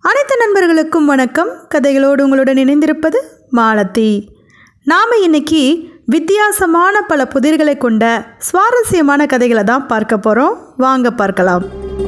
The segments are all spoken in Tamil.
அனைத்து நண்பர்களுக்கும் வணக்கம். கதைகளோடு உங்களுடன் இணைந்திருப்பது மாலதி. நாம் இன்னைக்கு வித்தியாசமான பல புதிர்களை கொண்ட சுவாரஸ்யமான கதைகளை தான் பார்க்க போகிறோம். வாங்க பார்க்கலாம்.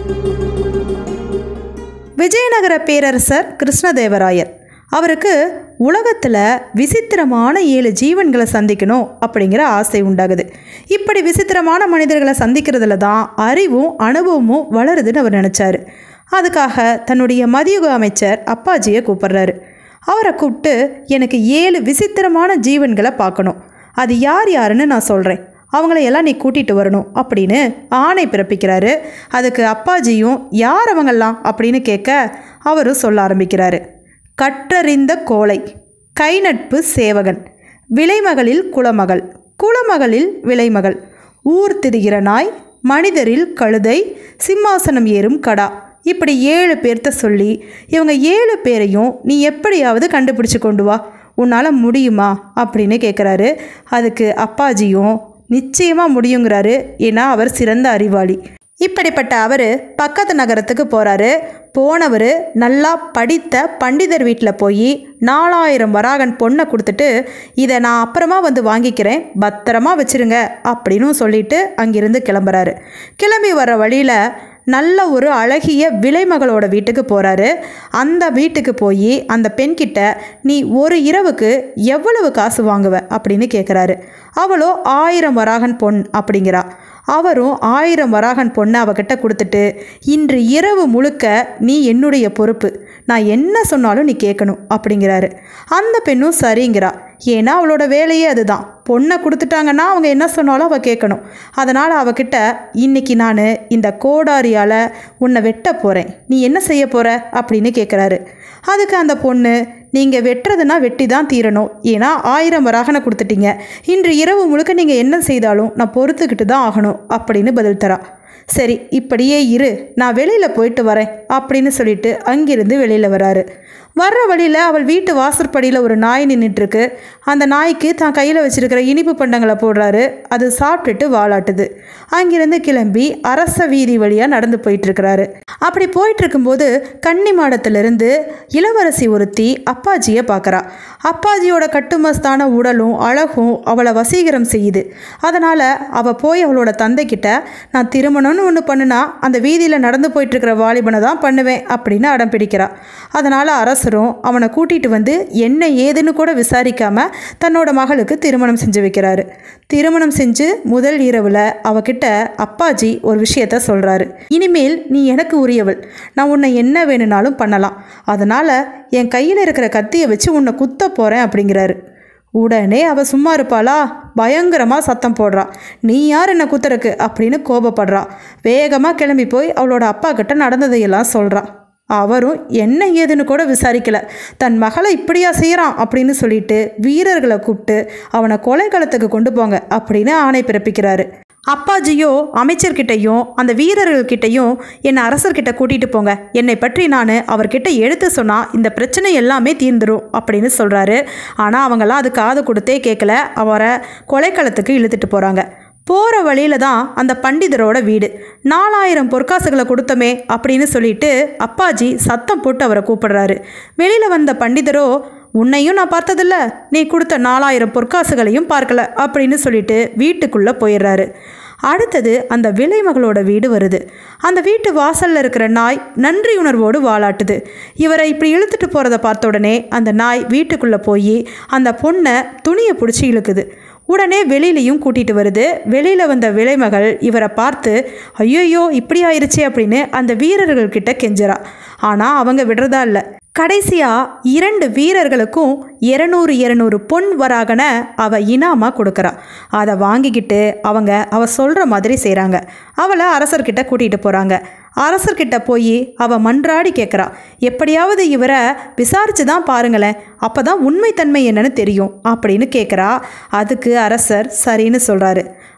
விஜயநகர பேரரசர் கிருஷ்ணதேவராயர் அவருக்கு உலகத்தில் விசித்திரமான 7 ஜீவன்களை சந்திக்கணும் அப்படிங்கிற ஆசை உண்டாகுது. இப்படி விசித்திரமான மனிதர்களை சந்திக்கிறதுல தான் அறிவும் அனுபவமும் வளருதுன்னு அவர் நினச்சார். அதுக்காக தன்னுடைய மதியுக அமைச்சர் அப்பாஜியை கூப்பிட்றாரு. அவரை கூப்பிட்டு எனக்கு 7 விசித்திரமான ஜீவன்களை பார்க்கணும், அது யார் யாருன்னு நான் சொல்கிறேன், அவங்களையெல்லாம் நீ கூட்டிகிட்டு வரணும் அப்படின்னு ஆணை பிறப்பிக்கிறாரு. அதுக்கு அப்பாஜியும் யார் அவங்கெல்லாம் அப்படின்னு கேட்க அவரும் சொல்ல ஆரம்பிக்கிறாரு. கற்றறிந்த கோழை, கை நட்பு சேவகன், விலைமகளில் குலமகள், குலமகளில் விலைமகள், ஊர் திரிகிற நாய், மனிதரில் கழுதை, சிம்மாசனம் ஏறும் கடா, இப்படி 7 பேர்த்த சொல்லி இவங்க 7 பேரையும் நீ எப்படியாவது கண்டுபிடிச்சி கொண்டு வா, உன்னால் முடியுமா அப்படின்னு கேட்குறாரு. அதுக்கு அப்பாஜியும் நிச்சயமாக முடியுங்கிறாரு. ஏன்னா அவர் சிறந்த அறிவாளி. இப்படிப்பட்ட அவர் பக்கத்து நகரத்துக்கு போகிறாரு. போனவர் நல்லா படித்த பண்டிதர் வீட்டில் போய் 4000 வராகன் பொண்ணை கொடுத்துட்டு இதை நான் அப்புறமா வந்து வாங்கிக்கிறேன், பத்திரமா வச்சுருங்க அப்படின்னு சொல்லிட்டு அங்கிருந்து கிளம்புறாரு. கிளம்பி வர வழியில் நல்ல ஒரு அழகிய விலைமகளோட வீட்டுக்கு போகிறாரு. அந்த வீட்டுக்கு போய் அந்த பெண்கிட்ட நீ ஒரு இரவுக்கு எவ்வளவு காசு வாங்குவ அப்படின்னு கேட்குறாரு. அவளோ 1000 வராகன் பொன் அப்படிங்கிறா. அவரும் 1000 வராகன் பொண்ணை அவகிட்ட கொடுத்துட்டு இன்று இரவு முழுக்க நீ என்னுடைய பொறுப்பு, நான் என்ன சொன்னாலும் நீ கேட்கணும் அப்படிங்கிறாரு. அந்த பெண்ணும் சரிங்கிறா. ஏன்னா அவளோட வேலையே அதுதான். பொண்ணை கொடுத்துட்டாங்கன்னா அவங்க என்ன சொன்னாலும் அவள் கேட்கணும். அதனால் அவகிட்ட இன்னைக்கு நான் இந்த கோடாரியால் உன்னை வெட்ட போகிறேன், நீ என்ன செய்ய போகிற அப்படின்னு கேட்குறாரு. அதுக்கு அந்த பொண்ணு நீங்கள் வெட்டுறதுனா வெட்டி தான் தீரணும், ஏன்னா 1000 வராகனை கொடுத்துட்டீங்க, இன்று இரவு முழுக்க நீங்கள் என்ன செய்தாலும் நான் பொறுத்துக்கிட்டு தான் ஆகணும் அப்படின்னு பதில் தரா. சரி இப்படியே இரு, நான் வெளியில் போயிட்டு வரேன் அப்படின்னு சொல்லிட்டு அங்கிருந்து வெளியில் வராரு. வர்ற வழியில் அவள் வீட்டு வாசற்படியில் ஒரு நாய் நின்றுட்டுருக்கு. அந்த நாய்க்கு தான் கையில் வச்சுருக்கிற இனிப்பு பண்டங்களை போடுறாரு. அது சாப்பிட்டுட்டு வாலாட்டுது. அங்கிருந்து கிளம்பி அரச வீதி வழியாக நடந்து போயிட்டுருக்கிறாரு. அப்படி போயிட்டுருக்கும்போது கன்னி மாடத்திலிருந்து இளவரசி ஒருத்தி அப்பாஜியை பார்க்குறா. அப்பாஜியோட கட்டுமஸ்தான உடலும் அழகும் அவளை வசீகரம் செய்யுது. அதனால் அவள் போய் அவளோட தந்தைக்கிட்ட நான் திருமணம்னு ஒன்று பண்ணுனா அந்த வீதியில் நடந்து போயிட்டுருக்கிற வாலிபனை தான் பண்ணுவேன் அப்படின்னு அடம் பிடிக்கிறா. அதனால் அரசரும் அவனை கூட்டிகிட்டு வந்து என்ன ஏதுன்னு கூட விசாரிக்காமல் தன்னோட மகளுக்கு திருமணம் செஞ்சு வைக்கிறாரு. திருமணம் செஞ்சு முதல் இரவில் அவகிட்ட அப்பாஜி ஒரு விஷயத்த சொல்கிறாரு. இனிமேல் நீ எனக்கு உரியவள், நான் உன்னை என்ன வேணும்னாலும் பண்ணலாம், அதனால் என் கையில் இருக்கிற கத்தியை வச்சு உன்னை குத்த போகிறேன் அப்படிங்கிறாரு. உடனே அவள் சும்மா இருப்பாளா, பயங்கரமாக சத்தம் போடுறா. நீ யார் என்ன குத்துறக்கு அப்படின்னு கோபப்படுறா. வேகமாக கிளம்பி போய் அவளோட அப்பா கிட்ட நடந்ததையெல்லாம் சொல்கிறா. அவரும் என்ன ஏதுன்னு கூட விசாரிக்கல, தன் மகளை இப்படியா செய்கிறான் அப்படின்னு சொல்லிட்டு வீரர்களை கூப்பிட்டு அவனை கொலைக்களத்துக்கு கொண்டு போங்க அப்படின்னு ஆணை பிறப்பிக்கிறாரு. அப்பாஜியோ அமைச்சர்கிட்டையும் அந்த வீரர்கள்கிட்டையும் என்னை அரசர்கிட்ட கூட்டிகிட்டு போங்க, என்னை பற்றி நான் அவர்கிட்ட எடுத்து சொன்னால் இந்த பிரச்சனை எல்லாமே தீர்ந்துடும் அப்படின்னு சொல்கிறாரு. ஆனால் அவங்களாம் அது காது கொடுத்தே கேட்கல. அவரை கொலைக்களத்துக்கு இழுத்துட்டு போகிறாங்க. போகிற வழியில் தான் அந்த பண்டிதரோட வீடு. 4000 பொற்காசுகளை கொடுத்தமே அப்படின்னு சொல்லிட்டு அப்பாஜி சத்தம் போட்டு அவரை கூப்பிடுறாரு. வெளியில் வந்த பண்டிதரோ உன்னையும் நான் பார்த்ததில்ல, நீ கொடுத்த 4000 பொற்காசுகளையும் பார்க்கல அப்படின்னு சொல்லிட்டு வீட்டுக்குள்ளே போயிடுறாரு. அடுத்தது அந்த விலைமகளோட வீடு வருது. அந்த வீட்டு வாசலில் இருக்கிற நாய் நன்றியுணர்வோடு வாலாட்டுது. இவரை இப்படி இழுத்துட்டு போகிறத பார்த்த உடனே அந்த நாய் வீட்டுக்குள்ளே போய் அந்த பொண்ணை துணியை பிடிச்சி இழுக்குது. உடனே வெளியிலையும் கூட்டிகிட்டு வருது. வெளியில் வந்த விலைமகள் இவரை பார்த்து ஐயோயோ இப்படி ஆயிடுச்சு அப்படின்னு அந்த வீரர்கள்கிட்ட கெஞ்சறா. ஆனால் அவங்க விடுறதா இல்லை. கடைசியாக 2 வீரர்களுக்கும் 200 பொன் வராகனை அவள் இனாமாக கொடுக்குறா. அதை வாங்கிக்கிட்டு அவங்க அவள் சொல்கிற மாதிரி செய்கிறாங்க. அவளை அரசர்கிட்ட கூட்டிகிட்டு போகிறாங்க. அரசர்கிட்ட போய் அவள் மன்றாடி கேட்குறா, எப்படியாவது இவரை விசாரித்து தான் பாருங்களேன், அப்போ தான் உண்மைத்தன்மை என்னன்னு தெரியும் அப்படின்னு கேட்குறா. அதுக்கு அரசர் சரின்னு சொல்கிறாரு.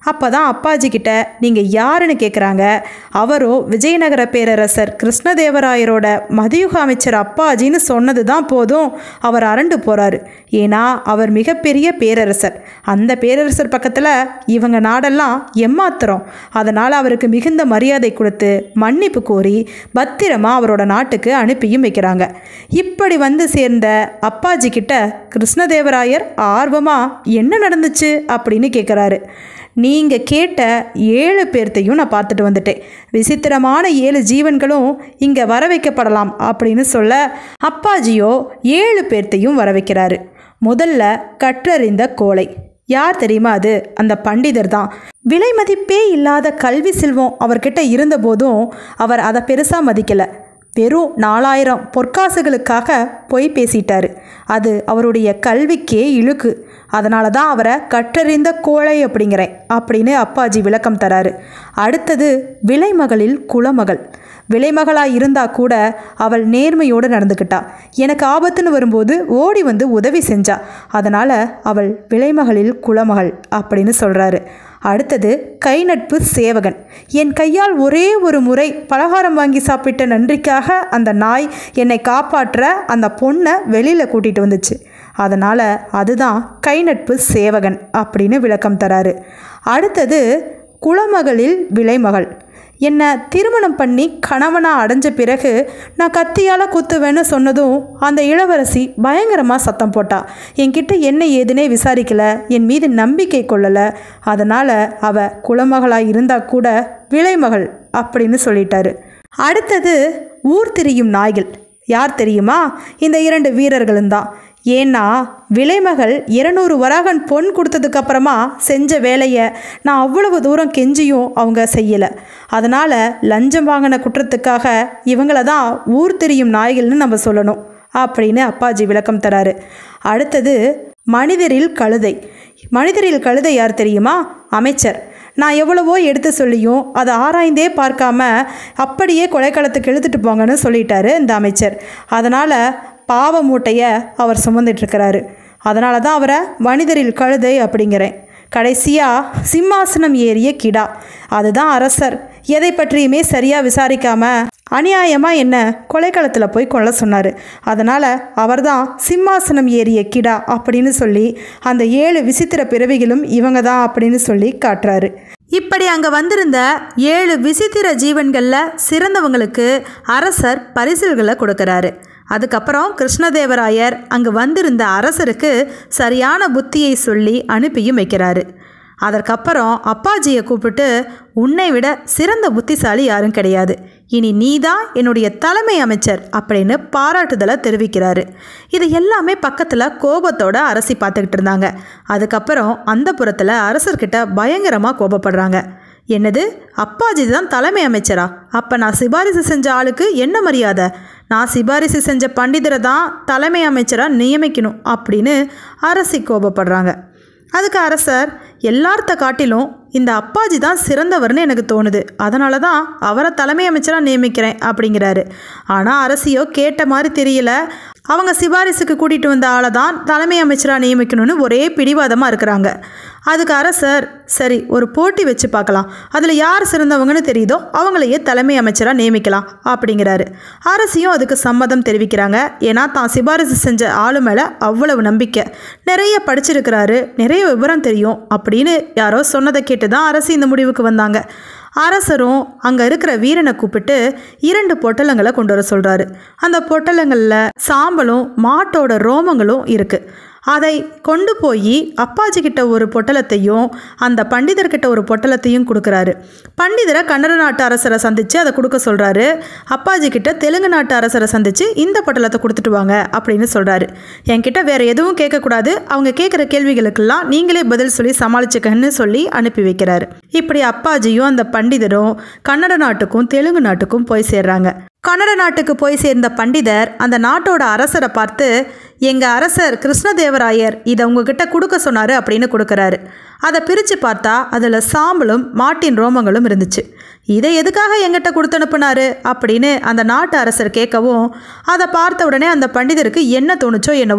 அப்போ தான் அப்பாஜி கிட்ட நீங்கள் யாருன்னு கேட்குறாங்க. அவரோ விஜயநகர பேரரசர் கிருஷ்ணதேவராயரோட மதியுக அமைச்சர் அப்பாஜின்னு சொன்னது தான் போதும் அவர் அரண்டு போகிறாரு. ஏன்னா அவர் மிகப்பெரிய பேரரசர். அந்த பேரரசர் பக்கத்தில் இவங்க நாடெல்லாம் எம்மாத்திரம். அதனால் அவருக்கு மிகுந்த மரியாதை கொடுத்து மன்னிப்பு கோரி பத்திரமாக அவரோட நாட்டுக்கு அனுப்பியும் வைக்கிறாங்க. இப்படி வந்து சேர்ந்த அப்பாஜி கிட்ட கிருஷ்ணதேவராயர் ஆர்வமாக என்ன நடந்துச்சு அப்படின்னு கேட்குறாரு. நீங்கள் கேட்ட 7 பேர்த்தையும் நான் பார்த்துட்டு வந்துட்டேன். விசித்திரமான 7 ஜீவன்களும் இங்கே வர வைக்கப்படலாம் அப்படின்னு சொல்ல அப்பாஜியோ 7 பேர்த்தையும் வர வைக்கிறாரு. முதல்ல கற்றறிந்த கோழை. யார் தெரியுமா? அது அந்த பண்டிதர் தான். விலை மதிப்பே இல்லாத கல்வி செல்வம் அவர்கிட்ட இருந்தபோதும் அவர் அதை பெருசாக மதிக்கலை. வெறும் 4000 பொற்காசுகளுக்காக பொய் பேசிட்டார். அது அவருடைய கல்விக்கே இழுக்கு. அதனால தான் அவரை கற்றறிந்த கோழை அப்படின்னு அப்பாஜி விளக்கம் தராரு. அடுத்தது விலைமகளில் குலமகள். விலைமகளாக இருந்தால் கூட அவள் நேர்மையோடு நடந்துக்கிட்டா. எனக்கு ஆபத்துன்னு வரும்போது ஓடி வந்து உதவி செஞ்சா. அதனால் அவள் விலைமகளில் குலமகள் அப்படின்னு சொல்கிறாரு. அடுத்தது கை நட்பு சேவகன். என் கையால் ஒரே ஒரு முறை பலகாரம் வாங்கி சாப்பிட்ட நன்றிக்காக அந்த நாய் என்னை காப்பாற்ற அந்த பொண்ணை வெளியில் கூட்டிகிட்டு வந்துச்சு. அதனால் அதுதான் கை நட்பு சேவகன் அப்படின்னு விளக்கம் தராரு. அடுத்தது குலமகளில் விலைமகள். என்னை திருமணம் பண்ணி கணவனாக அடைஞ்ச பிறகு நான் கத்தியால் குத்துவேன்னு சொன்னதும் அந்த இளவரசி பயங்கரமாக சத்தம் போட்டா. என்கிட்ட என்ன ஏதுனே விசாரிக்கலை, என் மீது நம்பிக்கை கொள்ளலை. அதனால் அவள் குலமகளாக இருந்தால் கூட விலைமகள் அப்படின்னு சொல்லிட்டாரு. அடுத்தது ஊர் திரியும் நாய்கள். யார் தெரியுமா? இந்த 2 வீரர்களும் தான். ஏன்னா விலைமகள் 200 வராகன் பொன் கொடுத்ததுக்கப்புறமா செஞ்ச வேலையை நான் அவ்வளவு தூரம் கெஞ்சியும் அவங்க செய்யலை. அதனால் லஞ்சம் வாங்கின குற்றத்துக்காக இவங்கள தான் ஊர் தெரியும் நாய்கள்னு நம்ம சொல்லணும் அப்படின்னு அப்பாஜி விளக்கம் தராரு. அடுத்தது மனிதரில் கழுதை. மனிதரில் கழுதை யார் தெரியுமா? அமைச்சர். நான் எவ்வளவோ எடுத்து சொல்லியும் அதை ஆராய்ந்தே பார்க்காம அப்படியே கொலைக்களத்துக்கு இழுத்துட்டு போங்கன்னு சொல்லிட்டாரு இந்த அமைச்சர். அதனால் பாவ மூட்டையை அவர் சுமந்துட்டுருக்கிறாரு. அதனால தான் அவரை மனிதரில் கழுதை அப்படிங்கிறேன். கடைசியாக சிம்மாசனம் ஏறிய கிடா. அதுதான் அரசர். எதை பற்றியுமே சரியாக விசாரிக்காமல் அநியாயமாக என்ன கொலைக்களத்தில் போய் கொல்ல சொன்னார். அதனால் அவர் தான் சிம்மாசனம் ஏறிய கிடா அப்படின்னு சொல்லி அந்த 7 விசித்திர பிறவிகளும் இவங்க தான் அப்படின்னு சொல்லி காட்டுறாரு. இப்படி அங்கே வந்திருந்த 7 விசித்திர ஜீவன்களில் சிறந்தவங்களுக்கு அரசர் பரிசில்களை கொடுக்குறாரு. அதுக்கப்புறம் கிருஷ்ணதேவராயர் அங்கு வந்திருந்த அரசருக்கு சரியான புத்தியை சொல்லி அனுப்பியும் வைக்கிறாரு. அதற்கப்புறம் அப்பாஜியை கூப்பிட்டு, உன்னை விட சிறந்த புத்திசாலி யாரும் கிடையாது, இனி நீ தான் என்னுடைய தலைமை அமைச்சர் அப்படின்னு பாராட்டுதலை தெரிவிக்கிறாரு. இது எல்லாமே பக்கத்தில் கோபத்தோட அரசி பார்த்துக்கிட்டு இருந்தாங்க. அதுக்கப்புறம் அந்த புறத்தில் அரசர்கிட்ட பயங்கரமாக கோபப்படுறாங்க. என்னது, அப்பாஜி தான் தலைமை அமைச்சரா? அப்போ நான் சிபாரிசு செஞ்ச ஆளுக்கு என்ன மரியாதை? நான் சிபாரிசு செஞ்ச பண்டிதரை தான் தலைமை அமைச்சராக நியமிக்கணும் அப்படின்னு அரசி கோபப்படுறாங்க. அதுக்கு அரசர், எல்லார்த்த காட்டிலும் இந்த அப்பாஜி தான் சிறந்தவர்னு எனக்கு தோணுது, அதனால தான் அவரை தலைமை அமைச்சராக நியமிக்கிறேன் அப்படிங்கிறாரு. ஆனால் அரசியோ கேட்ட மாதிரி தெரியல. அவங்க சிபாரிசுக்கு கூட்டிகிட்டு வந்த ஆளை தான் தலைமை அமைச்சராக நியமிக்கணும்னு ஒரே பிடிவாதமாக இருக்கிறாங்க. அதுக்கு அரசர், சரி ஒரு போட்டி வச்சு பார்க்கலாம், அதில் யார் சிறந்தவங்கன்னு தெரியுதோ அவங்களையே தலைமை அமைச்சராக நியமிக்கலாம் அப்படிங்கிறாரு. அரசியும் அதுக்கு சம்மதம் தெரிவிக்கிறாங்க. ஏன்னா தான் சிபாரிசு செஞ்ச ஆளு மேலே அவ்வளவு நம்பிக்கை, நிறைய படிச்சிருக்கிறாரு, நிறைய விவரம் தெரியும் அப்படின்னு யாரோ சொன்னதை கேட்டு தான் அரசு இந்த முடிவுக்கு வந்தாங்க. அரசரும் அங்கே இருக்கிற வீரனை கூப்பிட்டு 2 பொட்டலங்களை கொண்டு வர சொல்கிறாரு. அந்த பொட்டலங்களில் சாம்பலும் மாட்டோட ரோமங்களும் இருக்குது. அதை கொண்டு போய் அப்பாஜி கிட்ட ஒரு பொட்டலத்தையும் அந்த பண்டிதர்கிட்ட ஒரு பொட்டலத்தையும் கொடுக்குறாரு. பண்டிதரை கன்னட நாட்டு அரசரை சந்தித்து அதை கொடுக்க சொல்கிறாரு. அப்பாஜி கிட்ட தெலுங்கு நாட்டு அரசரை சந்தித்து இந்த பொட்டலத்தை கொடுத்துட்டு வாங்க அப்படின்னு சொல்கிறாரு. என்கிட்ட வேறு எதுவும் கேட்கக்கூடாது, அவங்க கேட்குற கேள்விகளுக்கெல்லாம் நீங்களே பதில் சொல்லி சமாளிச்சுக்கன்னு சொல்லி அனுப்பி வைக்கிறாரு. இப்படி அப்பாஜியும் அந்த பண்டிதரும் கன்னட நாட்டுக்கும் தெலுங்கு நாட்டுக்கும் போய் சேர்றாங்க. கன்னட நாட்டுக்கு போய் சேர்ந்த பண்டிதர் அந்த நாட்டோட அரசரை பார்த்து, எங்கள் அரசர் கிருஷ்ணதேவராயர் இதை உங்ககிட்ட கொடுக்க சொன்னார் அப்படின்னு கொடுக்குறாரு. அதை பிரித்து பார்த்தா அதில் சாம்பலும் மாட்டின் ரோமங்களும் இருந்துச்சு. இதை எதுக்காக எங்கிட்ட கொடுத்து அனுப்புனாரு அப்படின்னு அந்த நாட்டு அரசர் கேட்கவும், அதை பார்த்த உடனே அந்த பண்டிதருக்கு என்ன தோணுச்சோ என்னவோ,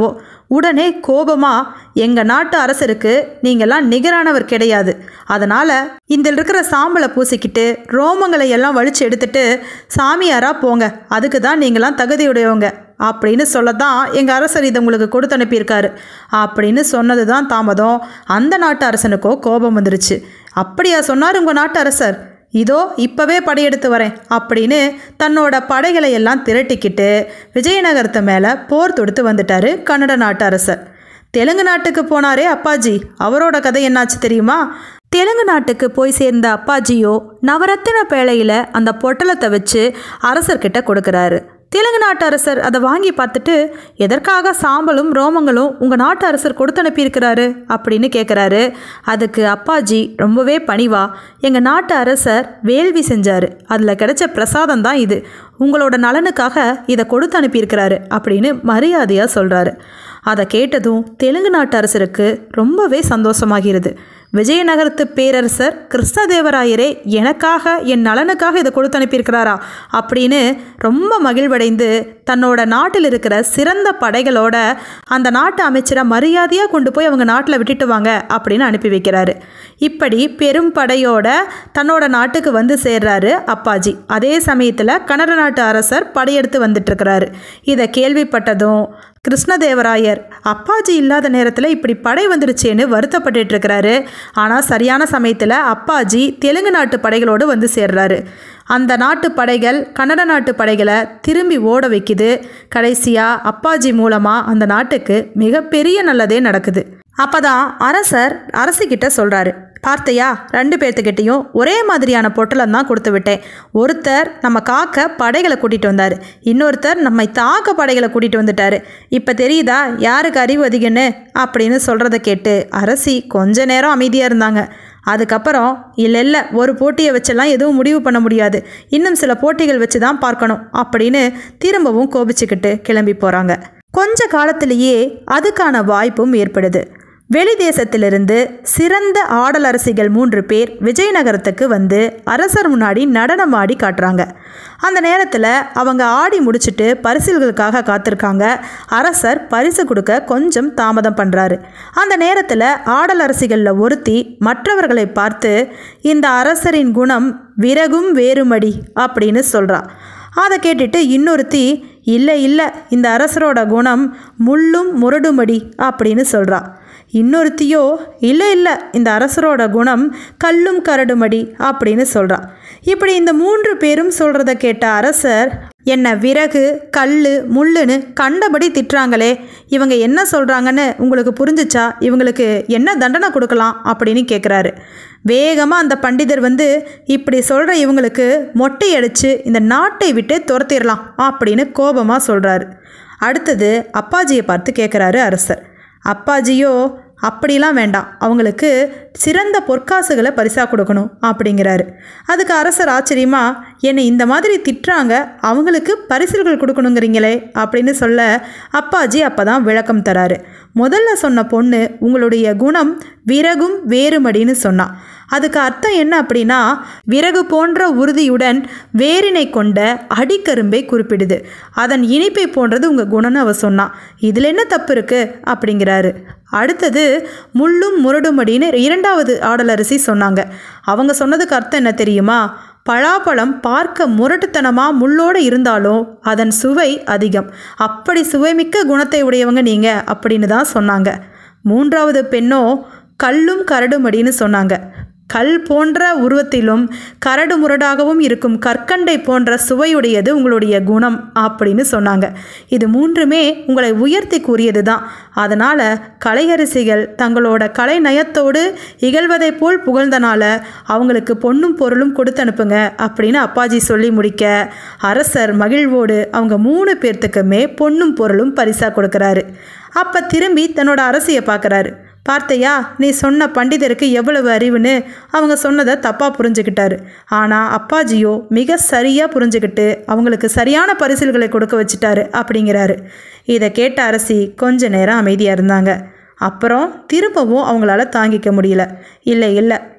உடனே கோபமாக, எங்கள் நாட்டு அரசருக்கு நீங்கள்லாம் நிகரானவர் கிடையாது, அதனால் இந்த இருக்கிற சாம்பலை பூசிக்கிட்டு ரோமங்களை எல்லாம் வலிச்சு எடுத்துட்டு சாமியாராக போங்க, அதுக்கு தான் நீங்களாம் தகுதியுடையவங்க அப்படின்னு சொல்லத்தான் எங்கள் அரசர் இதை உங்களுக்கு கொடுத்து அனுப்பியிருக்காரு அப்படின்னு சொன்னது தான் தாமதம். அந்த நாட்டு அரசனுக்கோ கோபம் வந்துருச்சு. அப்படியா சொன்னார் உங்கள் நாட்டு அரசர்? இதோ இப்போவே படையெடுத்து வரேன் அப்படின்னு தன்னோட படைகளை எல்லாம் திரட்டிக்கிட்டு விஜயநகரத்து மேலே போர் தொடுத்து வந்துட்டார் கன்னட நாட்டு அரசர். தெலுங்கு நாட்டுக்கு போனாரே அப்பாஜி, அவரோட கதை என்னாச்சு தெரியுமா? தெலுங்கு நாட்டுக்கு போய் சேர்ந்த அப்பாஜியோ நவரத்தின பேழையில் அந்த பொட்டலத்தை வச்சு அரசர்கிட்ட கொடுக்குறாரு. தெலுங்கு நாட்டு அரசர் அதை வாங்கி பார்த்துட்டு, எதற்காக சாம்பலும் ரோமங்களும் உங்கள் நாட்டு அரசர் கொடுத்து அனுப்பியிருக்கிறாரு அப்படின்னு கேட்குறாரு. அதுக்கு அப்பாஜி ரொம்பவே பணிவா, எங்கள் நாட்டு அரசர் வேள்வி செஞ்சார், அதில் கிடைச்ச பிரசாதம் தான் இது, உங்களோட நலனுக்காக இதை கொடுத்து அனுப்பியிருக்கிறாரு அப்படின்னு மரியாதையாக சொல்கிறாரு. அதை கேட்டதும் தெலுங்கு நாட்டு அரசருக்கு ரொம்பவே சந்தோஷமாகிறது. விஜயநகரத்து பேரரசர் கிருஷ்ணதேவராயரே எனக்காக என் நலனுக்காக இதை கொடுத்து அனுப்பியிருக்கிறாரா அப்படின்னு ரொம்ப மகிழ்வடைந்து தன்னோட நாட்டில் இருக்கிற சிறந்த படைகளோட அந்த நாட்டு அமைச்சரை மரியாதையாக கொண்டு போய் அவங்க நாட்டில் விட்டுட்டு வாங்க அப்படின்னு அனுப்பி வைக்கிறாரு. இப்படி பெரும் படையோட தன்னோட நாட்டுக்கு வந்து சேர்றாரு அப்பாஜி. அதே சமயத்தில் கன்னட நாட்டு அரசர் படையெடுத்து வந்துட்டுருக்கிறாரு. இதை கேள்விப்பட்டதும் கிருஷ்ணதேவராயர் அப்பாஜி இல்லாத நேரத்தில் இப்படி படை வந்துடுச்சேன்னு வருத்தப்பட்டு இருக்கிறாரு. ஆனால் சரியான சமயத்தில் அப்பாஜி தெலுங்கு நாட்டு படைகளோடு வந்து சேர்றாரு. அந்த நாட்டு படைகள் கன்னட நாட்டு படைகளை திரும்பி ஓட வைக்குது. கடைசியாக அப்பாஜி மூலமாக அந்த நாட்டுக்கு மிகப்பெரிய நல்லதே நடக்குது. அப்போ தான் அரசர் அரசிக்கிட்ட சொல்கிறாரு, பார்த்தையா, 2 பேர்த்துக்கிட்டையும் ஒரே மாதிரியான பொட்டலம் தான் கொடுத்து விட்டேன். ஒருத்தர் நம்ம காக்க படைகளை கூட்டிகிட்டு வந்தார், இன்னொருத்தர் நம்மை தாக்க படைகளை கூட்டிகிட்டு வந்துட்டார். இப்போ தெரியுதா யாருக்கு அறிவு அதிகன்னு அப்படின்னு சொல்கிறத கேட்டு அரசி கொஞ்ச நேரம் அமைதியாக இருந்தாங்க. அதுக்கப்புறம் இல்லை ஒரு போட்டியை வச்செல்லாம் எதுவும் முடிவு பண்ண முடியாது, இன்னும் சில போட்டிகள் வச்சு தான் பார்க்கணும் அப்படின்னு திரும்பவும் கோபிச்சுக்கிட்டு கிளம்பி போகிறாங்க. கொஞ்ச காலத்திலேயே அதுக்கான வாய்ப்பும் ஏற்படுது. வெளி தேசத்திலிருந்து சிறந்த ஆடலரசிகள் 3 பேர் விஜயநகரத்துக்கு வந்து அரசர் முன்னாடி நடனமாடி காட்டுறாங்க. அந்த நேரத்தில் அவங்க ஆடி முடிச்சுட்டு பரிசுகளுக்காக காத்திருக்காங்க. அரசர் பரிசு கொடுக்க கொஞ்சம் தாமதம் பண்ணுறாரு. அந்த நேரத்தில் ஆடலரசிகளில் ஒருத்தி மற்றவர்களை பார்த்து, இந்த அரசரின் குணம் விறகும் வேறுமடி அப்படின்னு சொல்கிறா. அதை கேட்டுட்டு இன்னொருத்தி, இல்லை இந்த அரசரோட குணம் முள்ளும் முரடுமடி அப்படின்னு சொல்கிறா. இன்னொருத்தியோ, இல்லை இந்த அரசரோட குணம் கல்லும் கரடுமடி அப்படின்னு சொல்கிறா. இப்படி இந்த 3 பேரும் சொல்கிறத கேட்ட அரசர், என்ன விறகு கல் முள்ளுன்னு கண்டபடி திட்டுறாங்களே, இவங்க என்ன சொல்கிறாங்கன்னு உங்களுக்கு புரிஞ்சிச்சா? இவங்களுக்கு என்ன தண்டனை கொடுக்கலாம் அப்படின்னு கேட்குறாரு. வேகமாக அந்த பண்டிதர் வந்து, இப்படி சொல்கிற இவங்களுக்கு மொட்டை அடித்து இந்த நாட்டை விட்டு துரத்திடலாம் அப்படின்னு கோபமாக சொல்கிறாரு. அடுத்தது அப்பாஜியை பார்த்து கேட்குறாரு அரசர். அப்பாஜியோ, அப்படிலாம் வேண்டாம், அவங்களுக்கு சிறந்த பொற்காசுகளை பரிசாக கொடுக்கணும் அப்படிங்கிறாரு. அதுக்கு அரசர் ஆச்சரியமா, என்னை இந்த மாதிரி திட்டுறாங்க, அவங்களுக்கு பரிசுகள் கொடுக்கணுங்கிறீங்களே அப்படின்னு சொல்ல அப்பாஜி அப்போ தான் விளக்கம் தராரு. முதல்ல சொன்ன பொண்ணு உங்களுடைய குணம் விறகும் வேறுமடின்னு சொன்னான். அதுக்கு அர்த்தம் என்ன அப்படின்னா, விறகு போன்ற உறுதியுடன் வேரினை கொண்ட அடிக்கரும்பை குறிப்பிடுது. அதன் இனிப்பை போன்றது உங்கள் குணம்னு அவ சொன்னான். இதில் என்ன தப்பு இருக்குது அப்படிங்கிறாரு. அடுத்தது முள்ளும் முரடுமடின்னு 2வது ஆடலரசி சொன்னாங்க. அவங்க சொன்னதுக்கு அர்த்தம் என்ன தெரியுமா? பலாப்பழம் பார்க்க முரட்டுத்தனமாக முள்ளோடு இருந்தாலும் அதன் சுவை அதிகம், அப்படி சுவைமிக்க குணத்தை உடையவங்க நீங்கள் அப்படின்னு தான் சொன்னாங்க. 3வது பெண்ணோ கல்லும் கரடுமடின்னு சொன்னாங்க. கல் போன்ற உருவத்திலும் கரடு முரடாகவும் இருக்கும் கற்கண்டை போன்ற சுவையுடையது உங்களுடைய குணம் அப்படின்னு சொன்னாங்க. இது 3மே உங்களை உயர்த்தி கூறியது தான். அதனால் கலையரசிகள் தங்களோட கலை நயத்தோடு இகழ்வதை போல் புகழ்ந்தனால அவங்களுக்கு பொன்னும் பொருளும் கொடுத்து அனுப்புங்க அப்படின்னு அப்பாஜி சொல்லி முடிக்க அரசர் மகிழ்வோடு அவங்க 3 பேர்த்துக்குமே பொன்னும் பொருளும் பரிசாக கொடுக்குறாரு. அப்போ திரும்பி தன்னோட அரசியை பார்க்குறாரு. பார்த்தையா, நீ சொன்ன பண்டிதருக்கு எவ்வளவு அறிவுன்னு அவங்க சொன்னதை தப்பாக புரிஞ்சுக்கிட்டாரு. ஆனால் அப்பாஜியோ மிக சரியாக புரிஞ்சுக்கிட்டு அவங்களுக்கு சரியான பரிசுகளை கொடுக்க வச்சுட்டாரு அப்படிங்கிறாரு. இதை கேட்ட அரசி கொஞ்ச நேரம் அமைதியாக இருந்தாங்க. அப்புறம் திரும்பவும் அவங்களால தாங்கிக்க முடியல. இல்லை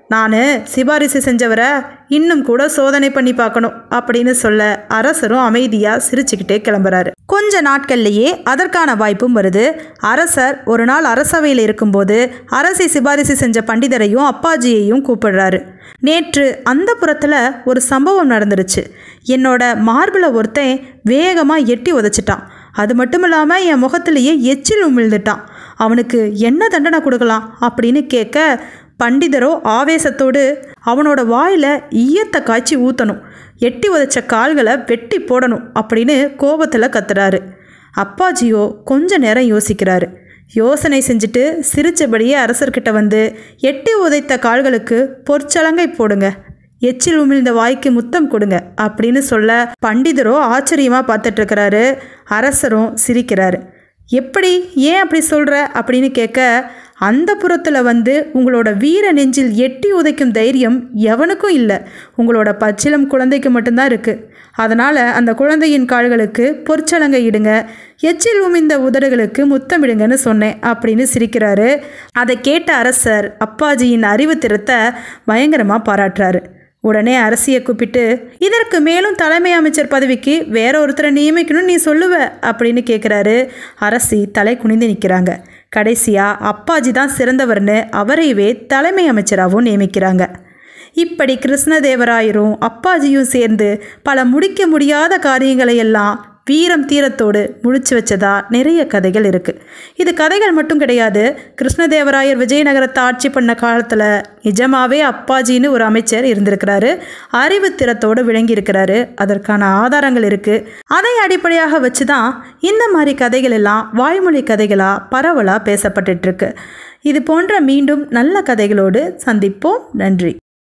நான் சிபாரிசு செஞ்சவரை இன்னும் கூட சோதனை பண்ணி பார்க்கணும் அப்படின்னு சொல்ல அரசரும் அமைதியாக சிரிச்சுக்கிட்டே கிளம்புறாரு. கொஞ்ச நாட்கள்லேயே அதற்கான வாய்ப்பும் வருது. அரசர் ஒரு நாள் அரசவையில் இருக்கும்போது அரசி சிபாரிசு செஞ்ச பண்டிதரையும் அப்பாஜியையும் கூப்பிடுறாரு. நேற்று அந்த புறத்தில் ஒரு சம்பவம் நடந்துருச்சு. என்னோட மார்பில் ஒருத்தன் வேகமாக எட்டி உதைச்சிட்டான். அது மட்டும் இல்லாமல் என் முகத்திலேயே எச்சில் உமிழ்ந்துட்டான். அவனுக்கு என்ன தண்டனை கொடுக்கலாம் அப்படின்னு கேட்க பண்டிதரோ ஆவேசத்தோடு அவனோட வாயில் ஈயத்தை காய்ச்சி ஊற்றணும், எட்டி உதைச்ச கால்களை வெட்டி போடணும் அப்படின்னு கோபத்தில் கத்துறாரு. அப்பாஜியோ கொஞ்ச நேரம் யோசிக்கிறாரு. யோசனை செஞ்சுட்டு சிரித்தபடியே அரசர்கிட்ட வந்து, எட்டி உதைத்த கால்களுக்கு பொற்சலங்கை போடுங்க, எச்சில் உமிழ்ந்த வாய்க்கு முத்தம் கொடுங்க அப்படின்னு சொல்ல பண்டிதரோ ஆச்சரியமாக பார்த்துட்ருக்கிறாரு. அரசரும் சிரிக்கிறாரு. எப்படி, ஏன் அப்படி சொல்கிற அப்படின்னு கேட்க, அந்த புறத்தில் வந்து உங்களோட வீர நெஞ்சில் எட்டி உதைக்கும் தைரியம் எவனுக்கும் இல்லை, உங்களோட பச்சிலம் குழந்தைக்கு மட்டும்தான் இருக்குது. அதனால் அந்த குழந்தையின் கால்களுக்கு பொற்சலங்கை இடுங்க, எச்சில் உமிழ்ந்த உதடுகளுக்கு முத்தமிடுங்கன்னு சொன்னேன் அப்படின்னு சிரிக்கிறாரு. அதை கேட்ட அரசர் அப்பாஜியின் அறிவு திறத்தை பயங்கரமாக பாராட்டுறாரு. உடனே அரசியை கூப்பிட்டு, இதற்கு மேலும் தலைமை அமைச்சர் பதவிக்கு வேற ஒருத்தரை நியமிக்கணும்னு நீ சொல்லுவ அப்படின்னு கேட்குறாரு. அரசி தலை குனிந்து நிற்கிறாங்க. கடைசியாக அப்பாஜி தான் சிறந்தவர்னு அவரையவே தலைமை அமைச்சராகவும் நியமிக்கிறாங்க. இப்படி கிருஷ்ணதேவராயரும் அப்பாஜியும் சேர்ந்து பல முடிக்க முடியாத காரியங்களை எல்லாம் வீரம் தீரத்தோடு முடிச்சு வச்சதா நிறைய கதைகள் இருக்குது. இது கதைகள் மட்டும் கிடையாது. கிருஷ்ணதேவராயர் விஜயநகரத்தை ஆட்சி பண்ண காலத்தில் நிஜமாவே அப்பாஜின்னு ஒரு அமைச்சர் இருந்திருக்கிறாரு. அறிவு திறத்தோடு விளங்கியிருக்கிறாரு. அதற்கான ஆதாரங்கள் இருக்குது. அதை அடிப்படையாக வச்சு தான் இந்த மாதிரி கதைகள் எல்லாம் வாய்மொழி கதைகளாக பரவலாக பேசப்பட்டுருக்கு. இது போன்ற மீண்டும் நல்ல கதைகளோடு சந்திப்போம். நன்றி.